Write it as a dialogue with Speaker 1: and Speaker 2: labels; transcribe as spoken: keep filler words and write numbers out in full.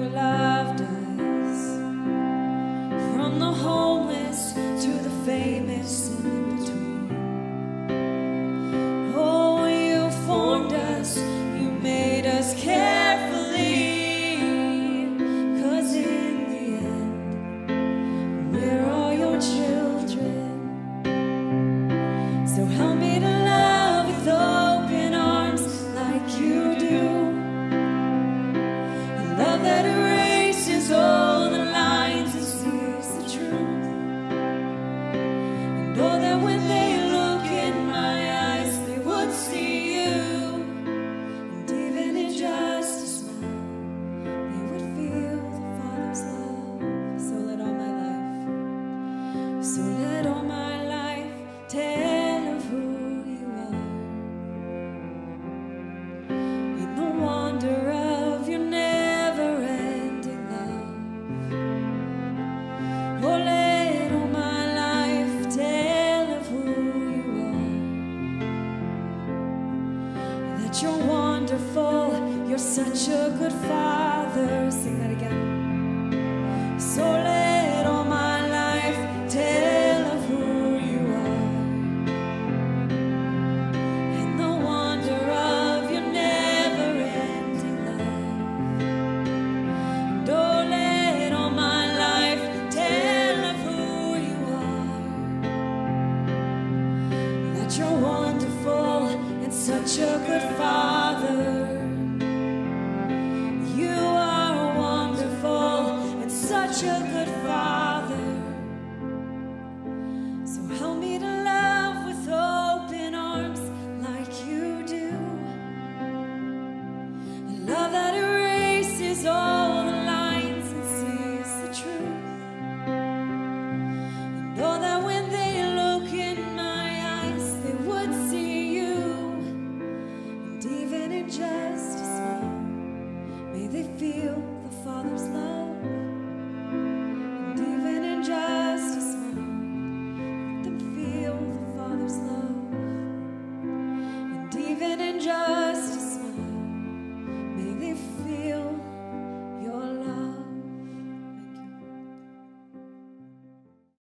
Speaker 1: you loved us, from the homeless to the famous and in between. Oh, you formed us, you made us carefully, 'cause in the end, we're all your children. So help me to love with open arms like you do, a love that erases all the lines and sees the truth. And know that when they look in my eyes, they would see you, and even in just a smile, they would feel the Father's love. So let all my life, so let all my life tell of who you are, in the wonder of your never-ending love. Oh, let all my life tell of who you are, that you're wonderful, you're such a good Father. Sing that again.